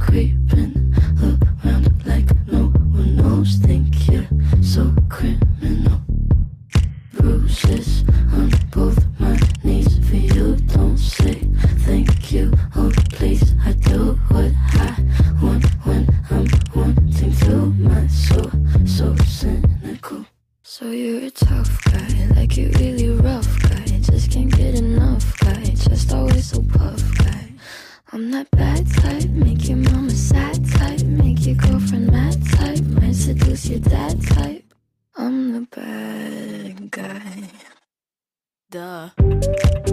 creeping around like no one knows. Think you're so criminal. Bruises on both my knees for you. Don't say thank you, oh please. I do what I want when I'm wanting to. My soul so cynical. So you're a tough guy, like you really rough guy. Just can't get enough guy, just always so puff guy. I'm that bad type, make your mama sad type, make your girlfriend mad type, might seduce your dad type. I'm the bad guy. Duh.